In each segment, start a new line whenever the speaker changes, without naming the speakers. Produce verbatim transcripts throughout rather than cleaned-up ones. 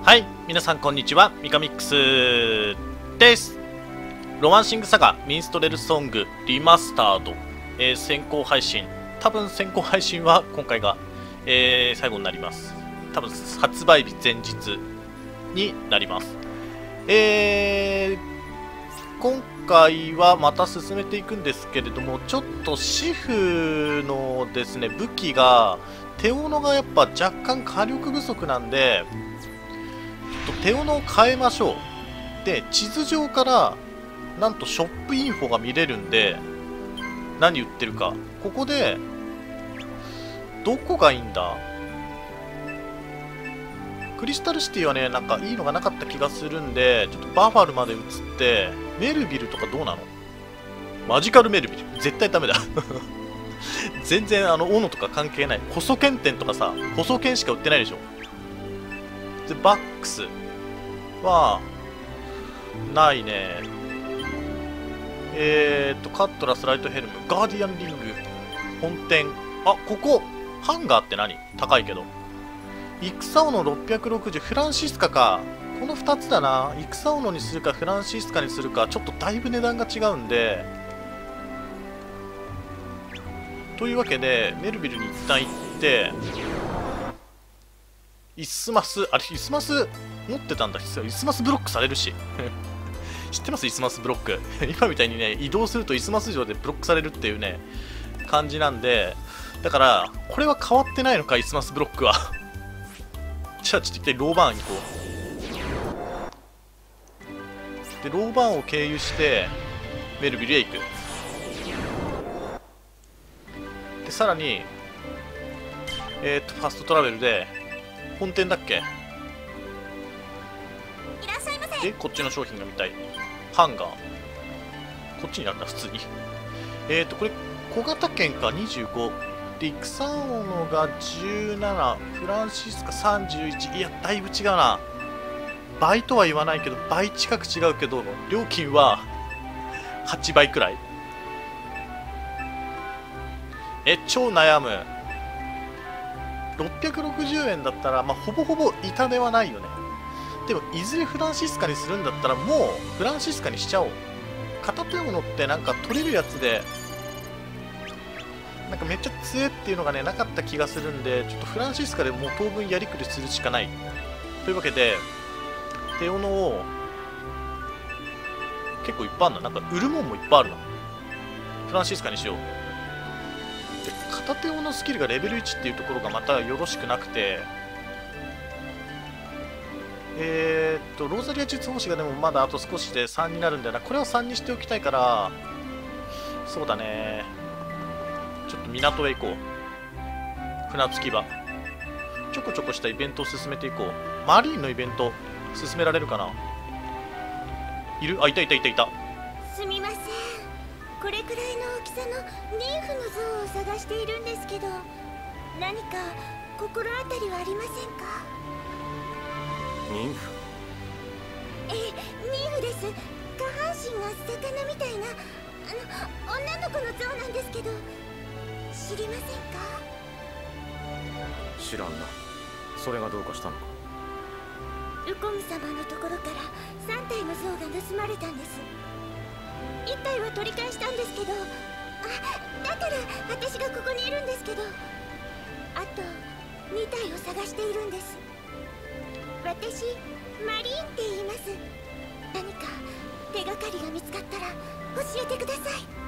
はい、皆さんこんにちは、ミカミックスです。ロマンシングサガミンストレルソングリマスタード、えー、先行配信、多分先行配信は今回が、えー、最後になります。多分発売日前日になります。えー、今回はまた進めていくんですけれども、ちょっとシフのですね、武器が手斧がやっぱ若干火力不足なんで、ちょっと手斧を変えましょう。で、地図上からなんとショップインフォが見れるんで、何売ってるか。ここでどこがいいんだ。クリスタルシティはね、なんかいいのがなかった気がするんで、ちょっとバファルまで移ってメルビルとかどうなの。マジカルメルビル絶対ダメだ全然あの斧とか関係ない。細剣店とかさ、細剣しか売ってないでしょ。でバックスはないね。えーっとカットラスライトヘルムガーディアンリング本店。あ、ここハンガーって何。高いけど。戦斧ろっぴゃくろくじゅうフランシスカか。このふたつだな。戦斧にするかフランシスカにするか、ちょっとだいぶ値段が違うんで、というわけでメルビルに一旦行って、イスマス、あれイスマス持ってたんだ。イスマスブロックされるし知ってます？イスマスブロック今みたいにね、移動するとイスマス上でブロックされるっていうね感じなんで、だからこれは変わってないのか、イスマスブロックはじゃあちょっと一回ローバーン行こう。でローバーンを経由してメルビルへ行く。でさらにえっとファストトラベルで本店だっけ。でこっちの商品が見たい。ハンガーこっちにあるんだ普通に。えっとこれ小型犬かにじゅうごで、戦斧がじゅうなな、フランシスカさんじゅういち。いやだいぶ違うな。倍とは言わないけど倍近く違うけど、料金ははちばいくらい。え超悩む。ろっぴゃくろくじゅうえんだったら、まあ、ほぼほぼ痛手はないよね。でもいずれフランシスカにするんだったらもうフランシスカにしちゃおう。片手斧ってなんか取れるやつでなんかめっちゃ強いっていうのがねなかった気がするんで、ちょっとフランシスカでもう当分やりくりするしかない。というわけで手斧を結構いっぱいあるな。なんか売るもんもいっぱいあるな。フランシスカにしよう。で片手斧のスキルがレベルいちっていうところがまたよろしくなくて、えー、っとローザリア術法師がでもまだあと少しでさんになるんだよな。これはさんにしておきたいから、そうだね、ちょっと港へ行こう。船着き場ちょこちょこしたイベントを進めていこう。マリーンのイベント進められるかな。いる？あ、いたいたいたいた。
すみません、これくらいの大きさのニンフの像を探しているんですけど、何か心当たりはありませんか？
ニンフ？
ええ、ニンフです。下半身が魚みたいなあの女の子の像なんですけど、知りませんか？
知らんな。それがどうかしたのか？
ウコム様のところからさんたいの像が盗まれたんです。いったいは取り返したんですけど、あ、だから私がここにいるんですけど、あとにたいを探しているんです。私マリーンって言います。何か手がかりが見つかったら教えてくださ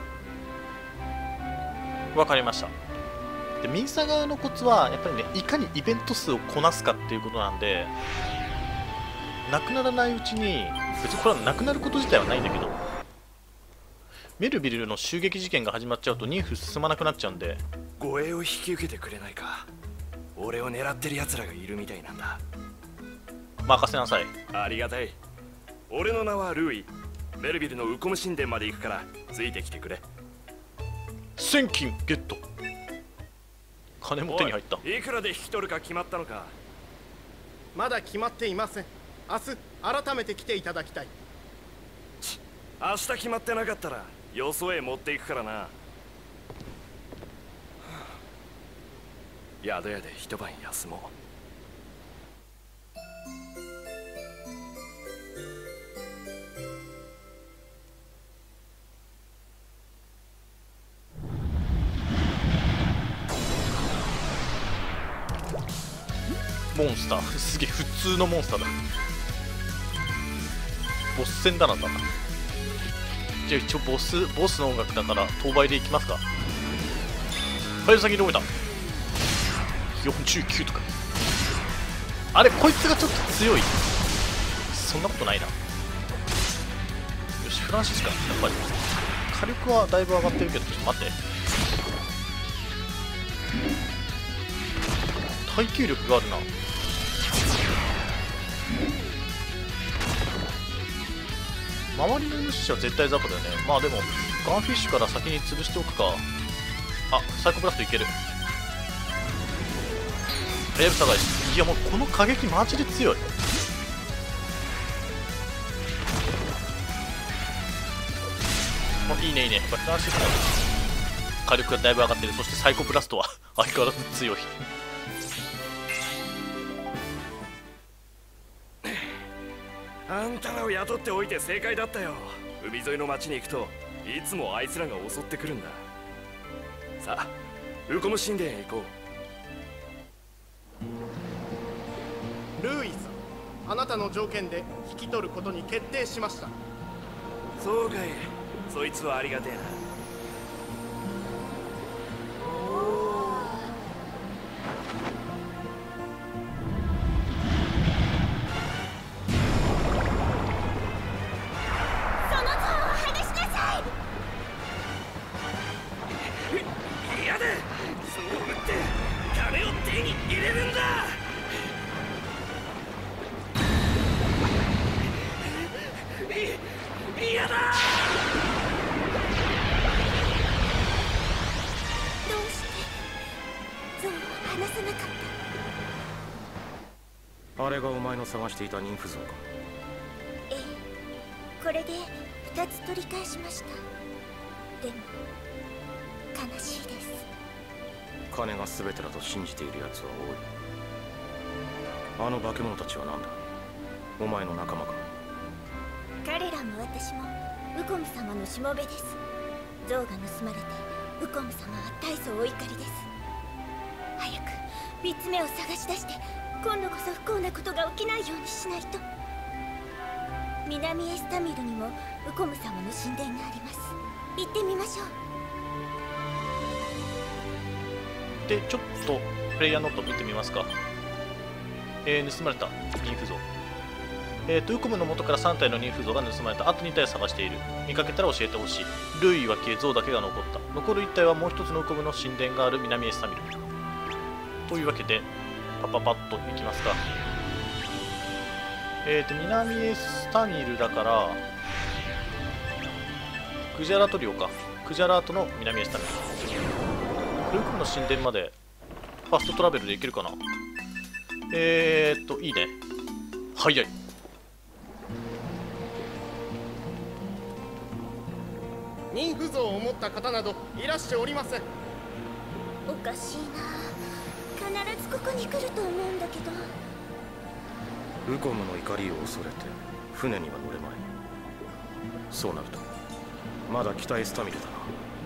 い。
わかりました。でミンサ側のコツはやっぱりね、いかにイベント数をこなすかっていうことなんで、なくならないうちに、別にこれはなくなること自体はないんだけど、メルビルの襲撃事件が始まっちゃうとニンフ進まなくなっちゃうんで。
護衛を引き受けてくれないか。俺を狙ってる奴らがいるみたいなんだ。
任せなさい。
ありがたい。俺の名はルーイ。メルビルのウコム神殿まで行くからついてきてくれ。
せん金ゲット。金も手に入った。
いくらで引き取るか決まったのか？
まだ決まっていません。明日改めて来ていただきたい。
明日決まってなかったらよそへ持っていくからな。宿屋で一晩休もう。
モンスターすげえ普通のモンスターだ。ボス戦だな。だな。じゃあ一応ボスボスの音楽だから当倍でいきますか。はい、先に動いた。よんじゅうきゅうとか。あれ、こいつがちょっと強い。そんなことないな。よし、フランシスか。やっぱり火力はだいぶ上がってるけど、ちょっと待って。耐久力があるな。周りの無視は絶対雑魚だよね。まあでもガンフィッシュから先に潰しておくか。あ、サイコブラストいける。はやぶさ返し。いやもうこの過激マジで強い。いいねいいね。フランシスの火力がだいぶ上がってる。そしてサイコブラストは相変わらず強い。
あんたらを雇っておいて正解だったよ。海沿いの町に行くといつもあいつらが襲ってくるんだ。さあ、ウコム神殿へ行こ
ルーイさん、あなたの条件で引き取ることに決定しました。
う。そうかい。そいつはありがてえな。
あれがお前の探していたニンフ像か。
ええ、これでふたつ取り返しました。でも悲しいです。
金が全てだと信じている奴は多い。あの化け物たちは何だ。お前の仲間か。
彼らも私もウコム様のしもべです。像が盗まれてウコム様は大層お怒りです。早くみっつめを探し出して今度こそ不幸なことが起きないようにしないと。南エスタミルにもウコム様の神殿があります。行ってみましょう。
でちょっとプレイヤーノート見てみますか。えー、盗まれたニンフ像。えーと、ウコムの元からさん体のニンフ像が盗まれた。あとに体を探している。見かけたら教えてほしい。ルイは消え、像だけが残った。残るいち体はもう一つのウコムの神殿がある南エスタミル。というわけでパパパッといきますか。えーと南エスタミルだからクジャラトリオか。クジャラートの南エスタミル。ルークムの神殿までファストトラベルで行けるかな。えーっといいね。早い。
ニンフ像を持った方などいらしておりません。
おかしいな。必ずここに来ると思うんだけど。
ウコムの怒りを恐れて船には乗れまい。そうなるとまだ北エスタミルだな。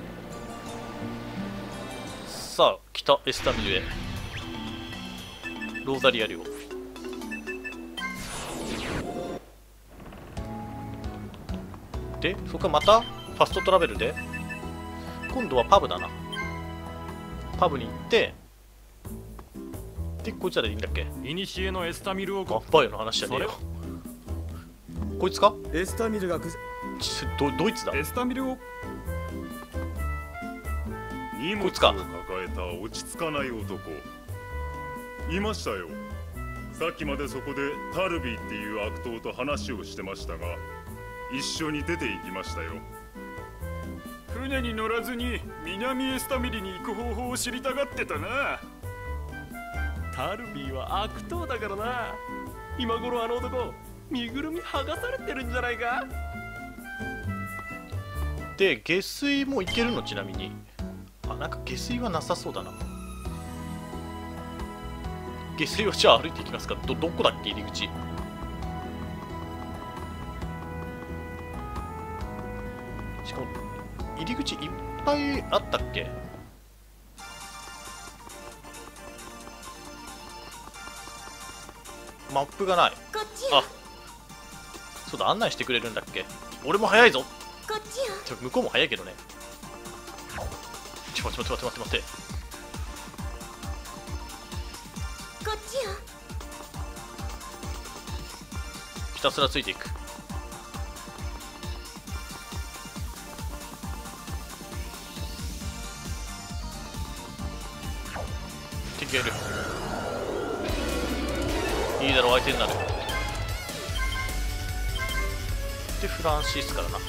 さあ北エスタミルへ。ローザリア領で、そこからまたファストトラベルで今度はパブだな。パブに行ってでこいつらでいいんだっけ。
いにしえのエスタミル王
バ
国。
ンパイアの話じゃねえよ。こいつか。
エスタミルがく
ちどドイツだ。
エスタミル王
荷物を抱えた落ち着かない男いましたよ。さっきまでそこでタルビーっていう悪党と話をしてましたが一緒に出て行きましたよ。
船に乗らずに南エスタミルに行く方法を知りたがってたな。タルビーは悪党だからな。今頃あの男身ぐるみ剥がされてるんじゃないか。
で下水もいけるの。ちなみにあ、なんか下水はなさそうだな。下水はじゃあ歩いていきますか。どどこだっけ入り口。しかも入り口いっぱいあったっけ。 マップがない。
こっちよ。
あ、そうだ、案内してくれるんだっけ。俺も早いぞ。
こっちよ。
ちょ向こうも早いけどね。ちょ待って待って待って待って。
こっちよ。
ひたすらついていく。敵がいる。いいだろう、相手になる。でフランシスからな。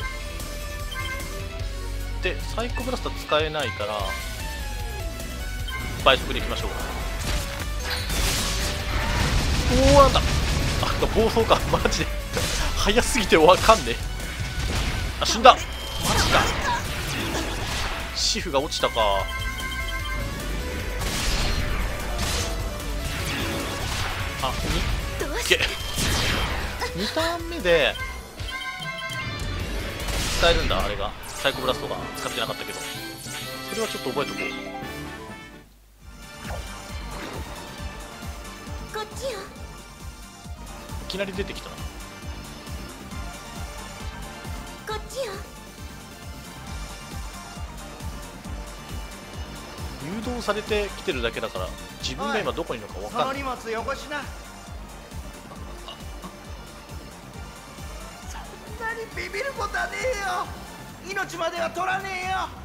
でサイコブラスター使えないから倍速でいきましょう。おお、なんだ、あ、暴走か。マジで早すぎてわかんねえ。あ、死んだ。マジか。シフが落ちたか。あ、にいけにターン目で使えるんだ。あれがサイコブラストが使ってなかったけど、それはちょっと覚えとこう。
こっちよ。
いきなり出てきたな。
こっちよ。
誘導されてきてるだけだから自分が今どこにいるのか分かんない。
その荷物よこしな。そんなにビビることはねえよ。命までは取らねえよ。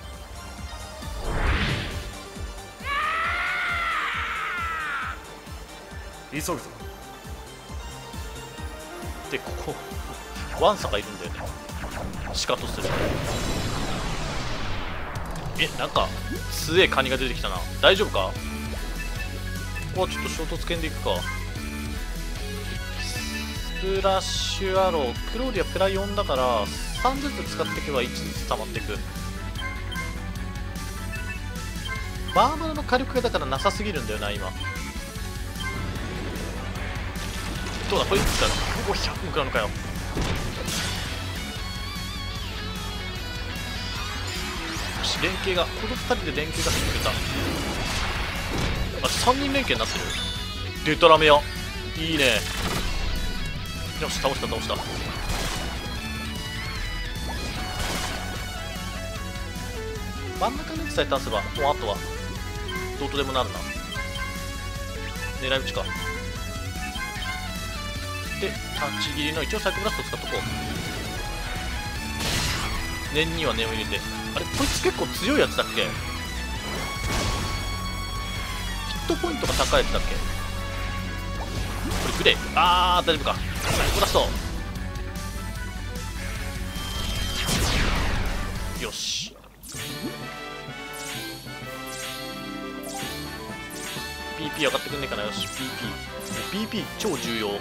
急ぐぞ。
でここワンサがいるんだよね。シカトする。え、なんか強えカニが出てきたな。大丈夫か。お、ちょっと衝突剣でいくか。スプラッシュアロー、クローディアプラよんだからさんずつ使っていけばいちずつ溜まっていく。バーバラの火力がだからなさすぎるんだよな今。どうだこれいくつかな。お、ひゃくくらいのかよ。よし、連携がこのふたりで連携が入ってた。あ、さんにん連携になってる。デタラメやいいね。よし、倒した倒した。真ん中のやつさえ倒せばもうあとはどうとでもなるな。狙い撃ちか。で立ち切りの一応サイコブラスト使っとこう。念には念を入れて。あれこいつ結構強いやつだっけ。ヒットポイントが高いやつだっけ。これグレー。あー大丈夫か。サイコブラストよし。ピーピー 上がってくんねえかな。よし ピーピー ピーピー 超重要。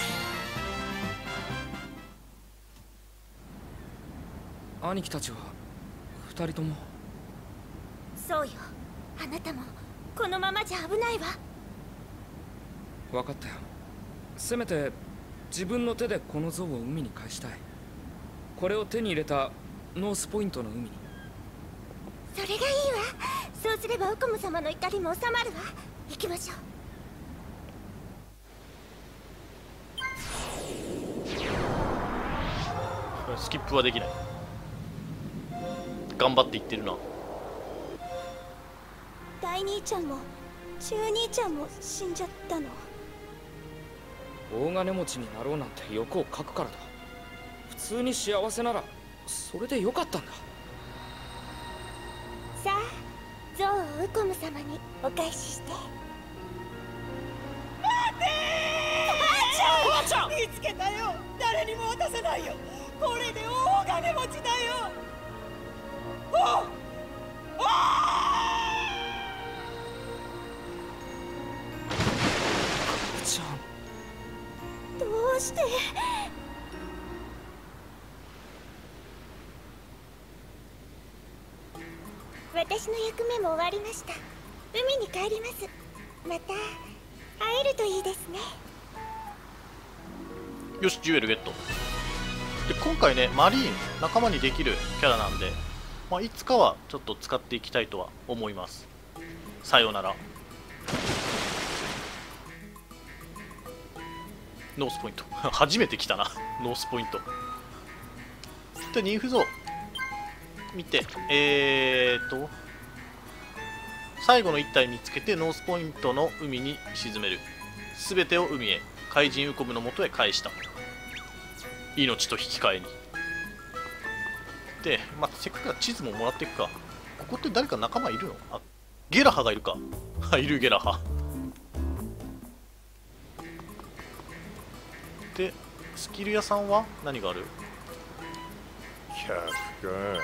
兄貴たちは二人とも。
そうよ。あなたもこのままじゃ危ないわ。
分かったよ。せめて自分の手でこの像を海に返したい。これを手に入れたノースポイントの海に。
それがいいわ。そうすればウコム様の怒りも収まるわ。行きましょう。
スキップはできない。頑張っていってるな。
大兄ちゃんも中兄ちゃんも死んじゃったの。
大金持ちになろうなんて欲をかくからだ。普通に幸せならそれでよかったんだ。
さあ像をウコム様にお返しして。
待てー！おばあちゃん！見つけたよ。誰にも渡せないよ。これで大金持ちだよ。おお
ちゃん、
どうして。私の役目も終わりました。海に帰ります。また会えるといいですね。
よしジュエルゲットで、今回ねマリーン仲間にできるキャラなんで、まあ、いつかはちょっと使っていきたいとは思います。さようなら。 ノースポイント初めて来たなノースポイントでニンフ像見てえーと最後のいち体見つけてノースポイントの海に沈める。すべてを海へ怪人ウコムの元へ返した。命と引き換えに。で、まあ、せっかくだから地図ももらっていくか。ここって誰か仲間いるの？あ、ゲラハがいるか。いるゲラハ。で、スキル屋さんは何がある？
ひゃくか。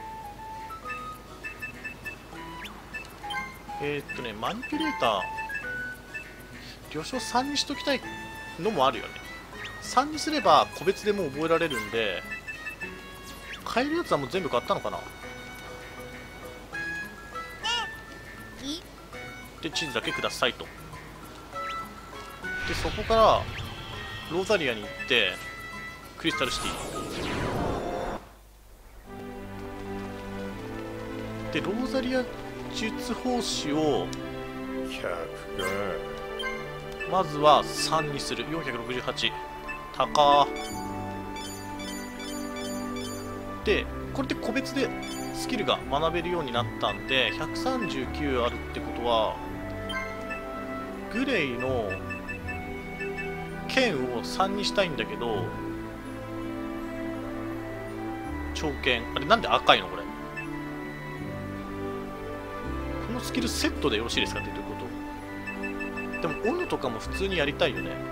えー、っとね、マニピュレーター、旅所さんにしときたいのもあるよね。さんにすれば個別でもう覚えられるんで、買えるやつはもう全部買ったのかな。で、地図だけくださいと。で、そこからローザリアに行って、クリスタルシティ。で、ローザリア術法師を
ひゃくか。
まずはさんにする。よんひゃくろくじゅうはち高で、これで個別でスキルが学べるようになったんで、ひゃくさんじゅうきゅうあるってことはグレイの剣をさんにしたいんだけど、長剣あれなんで赤いのこれ。このスキルセットでよろしいですかっていうこと。でも斧とかも普通にやりたいよね。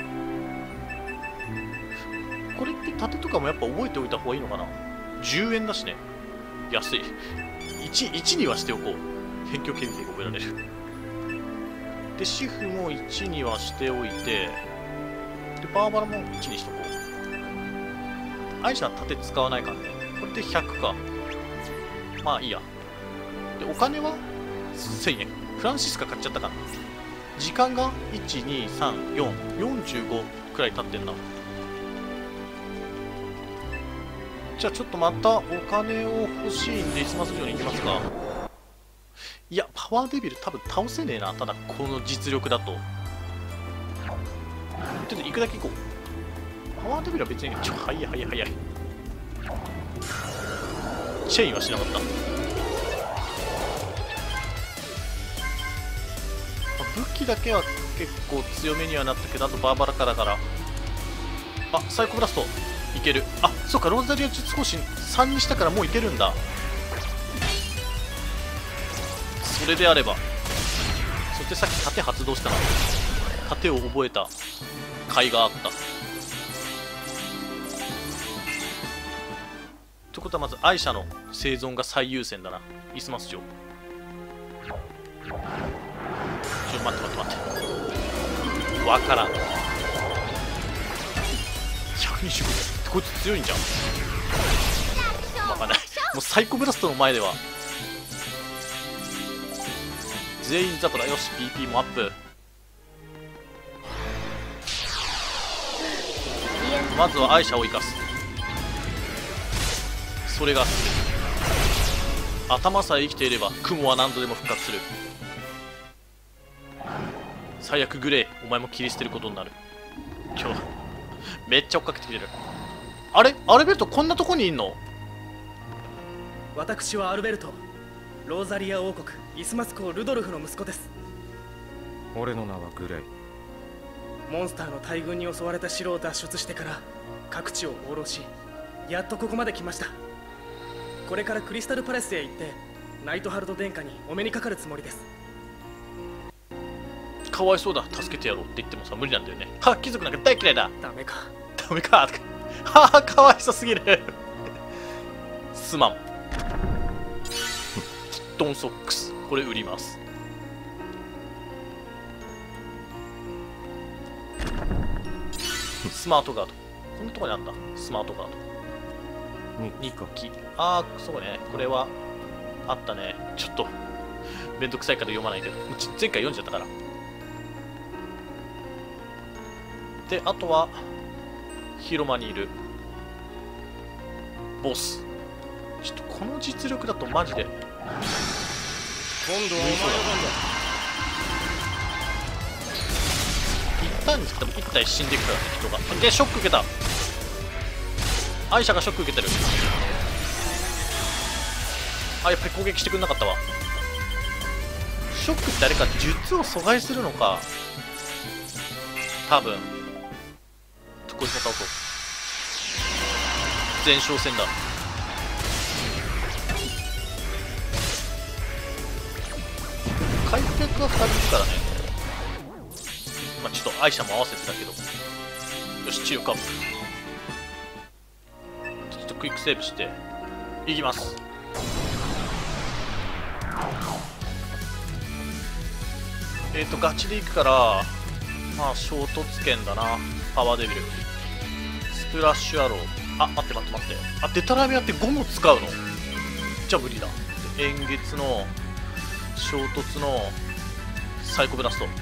これって盾とかもやっぱ覚えておいた方がいいのかな。じゅうえんだしね、安い。 1, 1にはしておこう。辺境検定が覚えられる。でシフもいちにはしておいて、でバーバラもいちにしとこう。アイシャは盾使わないからね。これでひゃくか。まあいいや。でお金はせんえん。フランシスカ買っちゃったかな。時間がいち、に、さん、よん、よんじゅうごくらい経ってんな。じゃあちょっとまたお金を欲しいんで、イスマス城に行きますか。いや、パワーデビル多分倒せねえな。ただこの実力だと。ちょっと行くだけ行こう。パワーデビルは別にちょ早い早い早い。チェインはしなかった。武器だけは結構強めにはなったけど、あとバーバラカだから。あ、サイコブラストいける。あ、そうか、ローザリア術法師さんにしたからもういけるんだ。それであれば。そしてさっき盾発動したな。盾を覚えた甲斐があった。ということはまずアイシャの生存が最優先だな。イスマス城。ちょ待って待って待って。わからん。ひゃくにじゅうごってこいつ強いんじゃん。わかんない。もうサイコブラストの前では全員ザプラ。よし ピーピー もアップ。まずはアイシャを生かす。それが頭さえ生きていれば雲は何度でも復活する。最悪グレー、お前も切り捨てることになる。今日めっちゃ追っかけてきてる。あれアルベルトこんなとこにいんの。
私はアルベルト、ローザリア王国イスマス公ルドルフの息子です。
俺の名はグレイ。
モンスターの大軍に襲われた城を脱出してから各地を放浪し、やっとここまで来ました。これからクリスタルパレスへ行ってナイトハルト殿下にお目にかかるつもりです。
かわいそうだ、助けてやろうって言ってもさ無理なんだよね。は貴族なんか大嫌いだ。
ダメか
ダメかはあ、かわいそうすぎるすまん。キットンソックス、これ売ります。スマートガード、こんなとこにあんだ。スマートガード日記。ああ、そうね、これはあったね。ちょっとめんどくさいから読まないけど、前回読んじゃったから。で、あとは広間にいるボス。ちょっとこの実力だとマジで
今度はお前の番だ。
一ターンにつけてもいち体死んでいくからね、人が。でショック受けた。アイシャがショック受けてる。あ、やっぱり攻撃してくれなかったわ。ショックってあれか、術を阻害するのか多分。こいつも倒そう。前哨戦だ。回復はふたりいるからね。まあちょっとアイシャも合わせてたけど。よし、治療カップ。ちょっとクイックセーブしていきます。えっ、ー、とガチでいくから、まあ衝突剣だな。パワーデビル、スプラッシュアロー。あ、待って待って待って。あ、デタラメやってごも使うの？じゃあ無理だ。円月の衝突のサイコブラスト。ウ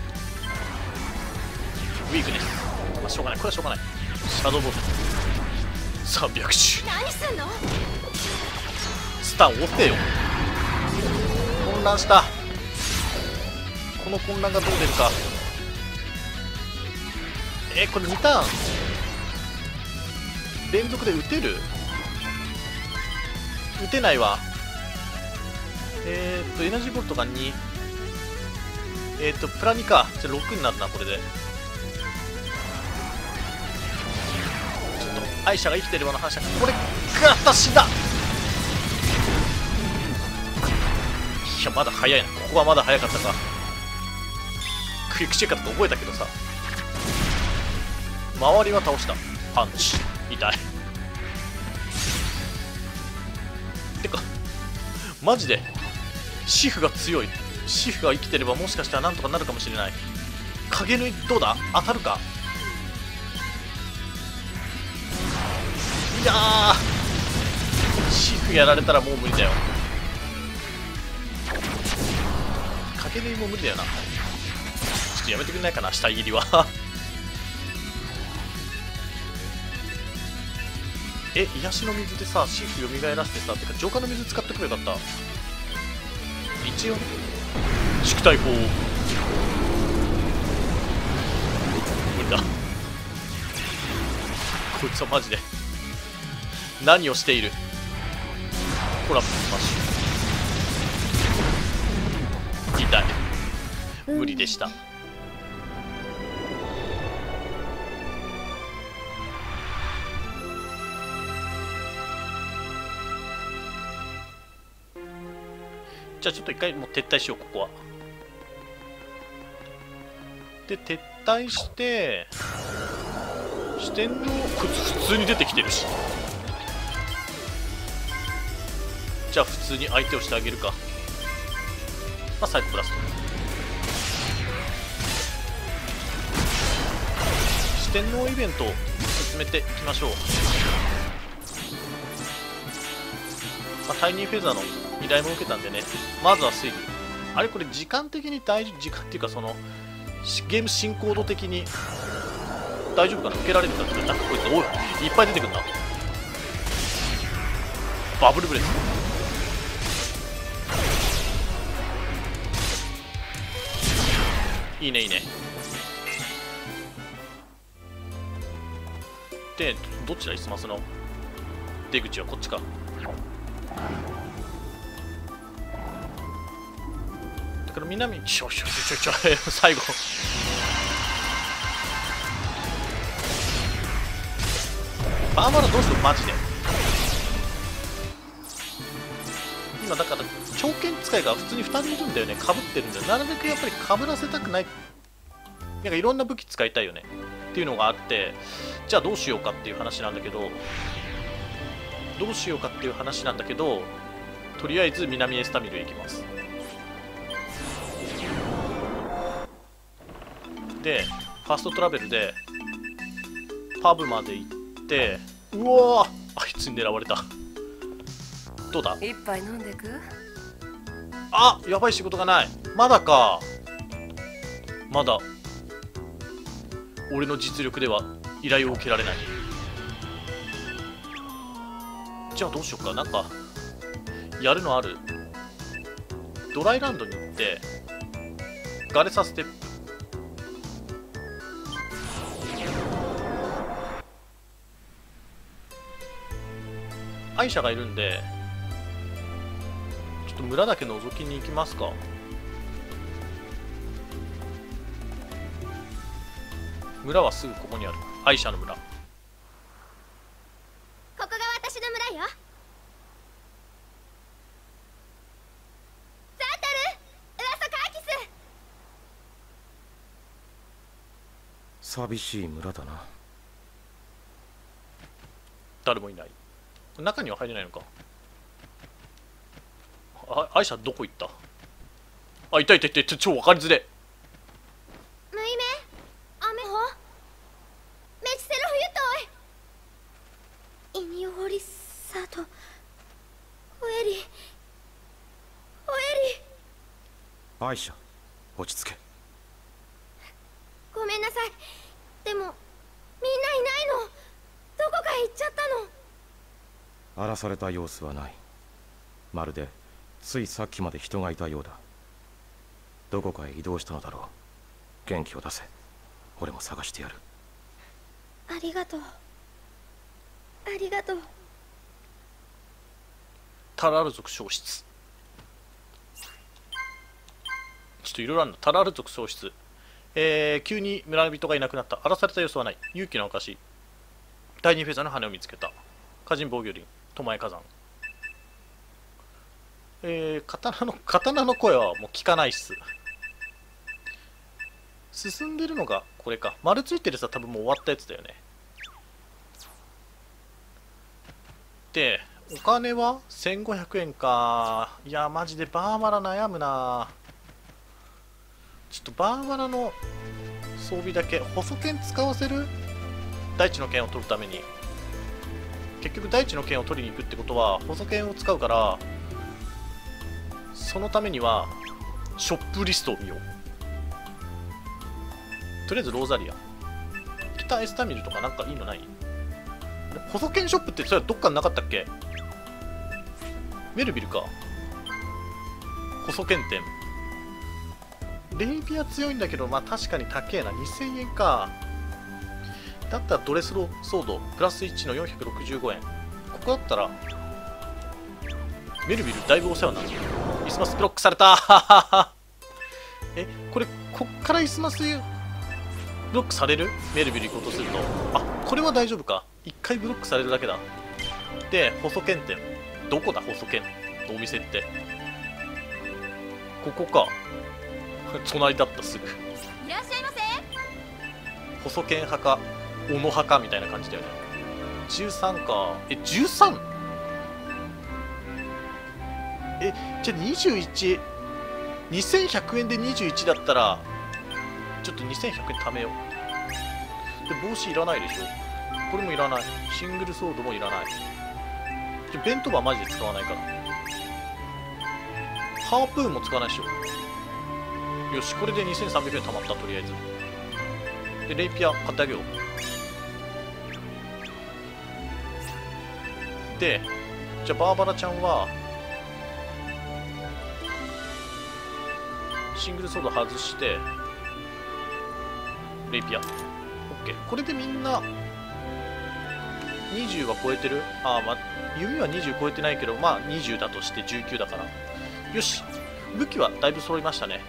ィークネス。まあ、しょうがない。これはしょうがない。シャドウボルト。さんびゃく種。
何すんの？
スタン押せよ。混乱した。この混乱がどう出るか。えー、これにターン連続で打てる？打てないわ。えーっとエナジーボルトがに、えーっとプラにか。じゃあろくになるな。これでちょっとアイシャが生きてるような話だ。これガッタ死んだ。いやまだ早いな。ここはまだ早かったか。クイックチェッカーとか覚えたけどさ。周りは倒した。パンチ痛い。てかマジでシフが強い。シフが生きてればもしかしたらなんとかなるかもしれない。影縫いどうだ？当たるか？いやー、シフやられたらもう無理だよ。影縫いも無理だよな。ちょっとやめてくんないかな、下切りは。え、癒しの水でさ、シフ蘇らせてさ、てか浄化の水使ってくればよかった。一応宿題法無理だ。こいつはマジで何をしている。コラボスマッシュ痛い。無理でした。じゃあちょっと一回もう撤退しよう。ここはで撤退して四天王こいつ普通に出てきてるし、じゃあ普通に相手をしてあげるか。まあサイコプラスト四天王イベントを進めていきましょう。まあ、タイニーフェザーの依頼も受けたんでね、まずは推理。あれこれ時間的に大丈夫、時間っていうかそのゲーム進行度的に大丈夫かな。受けられるかって。なんかこいつおいいっぱい出てくるな。バブルブレスいいねいいね。でどっちだイスマスの出口はこっちか。だから南ちょちょちょちょちょ最後バーバラどうするマジで。今だから長剣使いが普通にふたりいるんだよね。かぶってるんだよ。なるべくやっぱりかぶらせたくない。なんかいろんな武器使いたいよねっていうのがあって、じゃあどうしようかっていう話なんだけどどうしようかっていう話なんだけどとりあえず南エスタミルへ行きます。でファーストトラベルでパブまで行って、うわーあいつに狙われた。どうだ。
一杯飲んでく？
あ、やばい仕事がない。まだか。まだ俺の実力では依頼を受けられない。じゃあどうしようか。なんかやるのある。ドライランドに行ってガレサステップ愛者がいるんで、ちょっと村だけ覗きに行きますか。村はすぐここにある。愛者の村。
ここが私の村よ。ザータル、噂カーキス。
寂しい村だな。
誰もいない。中には入れないのか。あ、愛者どこ行った？あ、いたいたいたいた、超分かりづれ。
ムイメ、アメホ、メチセロフユトイ、イニオホリサート、オエリ、オエリ。
愛者、落ち着け。
ごめんなさい。でもみんないないの。どこかへ行っちゃったの。
荒らされた様子はない。まるでついさっきまで人がいたようだ。どこかへ移動したのだろう。元気を出せ。俺も探してやる。
ありがとう。ありがとう。
タラール族消失。ちょっといろいろあるんだ。タラール族消失。えー、急に村人がいなくなった。荒らされた様子はない。勇気の証。第二フェザーの羽を見つけた。歌人防御林、巴火山。えー、刀の刀の声はもう聞かないっす。進んでるのがこれか。丸ついてるさ、多分もう終わったやつだよね。で、お金はせんごひゃくえんか。いや、マジでバーバラ悩むな。ちょっとバーバラの装備だけ細剣使わせる。大地の剣を取るために。結局大地の剣を取りに行くってことは細剣を使うから、そのためにはショップリストを見よう。とりあえずローザリア、北エスタミルとかなんかいいのない？細剣ショップってそれはどっかになかったっけ？メルビルか。細剣店。レイピア強いんだけど、まあ確かに高えな。にせんえんか。だったらドレスローソードプラスいちのよんひゃくろくじゅうごえん。ここだったらメルビルだいぶお世話になる。イスマスブロックされたえ、これこっからイスマスブロックされる？メルビル行こうとすると。あ、これは大丈夫か。いっかいブロックされるだけだ。で、細剣店。どこだ細剣のお店って。ここか。隣だった、すぐ。
いらっしゃいませ。
細剣派か斧派かみたいな感じだよね。じゅうさんか。え、じゅうさん？ え、じゃあにじゅういち、にせんひゃくえんでにじゅういちだったらちょっとにせんひゃくえん貯めよう。で、帽子いらないでしょ。これもいらない。シングルソードもいらない。じゃ弁当はマジで使わないから。ハープーンも使わないでしょ。よし、これでにせんさんびゃくえん貯まった。とりあえずで、レイピア買ってあげよう。で、じゃあバーバラちゃんはシングルソード外してレイピア OK。 これでみんなにじゅうは超えてる。ああ、まあ弓はにじゅう超えてないけど、まあにじゅうだとしてじゅうきゅうだから。よし、武器はだいぶ揃いましたね。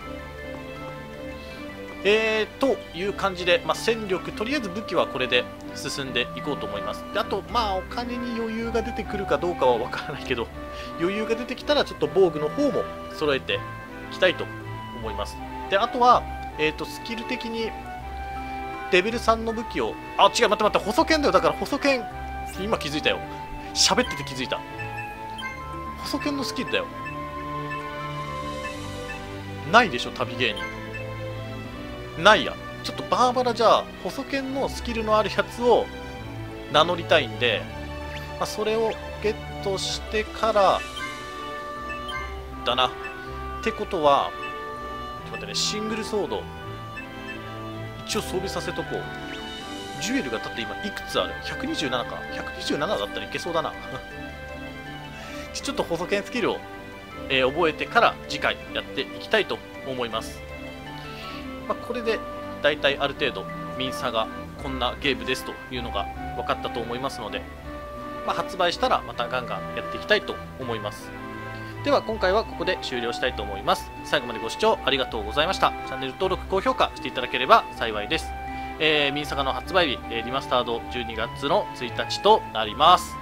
えー、という感じで、まあ、戦力、とりあえず武器はこれで進んでいこうと思います。で、あと、まあ、お金に余裕が出てくるかどうかは分からないけど、余裕が出てきたら、ちょっと防具の方も揃えていきたいと思います。で、あとは、えー、とスキル的に、レベルさんの武器を、あ、違う、待って待って、細剣だよ。だから細剣、今気づいたよ。喋ってて気づいた。細剣のスキルだよ。ないでしょ、旅芸人。ないや。ちょっとバーバラじゃあ細剣のスキルのあるやつを名乗りたいんで、まあ、それをゲットしてからだな。ってことはちょっと待ってね、シングルソード一応装備させとこう。ジュエルがだって今いくつある？ ひゃくにじゅうなな か。ひゃくにじゅうななだったらいけそうだなちょっと細剣スキルを、えー、覚えてから次回やっていきたいと思います。まあ、これでだいたいある程度ミンサがこんなゲームですというのが分かったと思いますので、 まあ、発売したらまたガンガンやっていきたいと思います。では今回はここで終了したいと思います。最後までご視聴ありがとうございました。チャンネル登録高評価していただければ幸いです。えー、ミンサガの発売日、えー、リマスタードじゅうにがつのついたちとなります。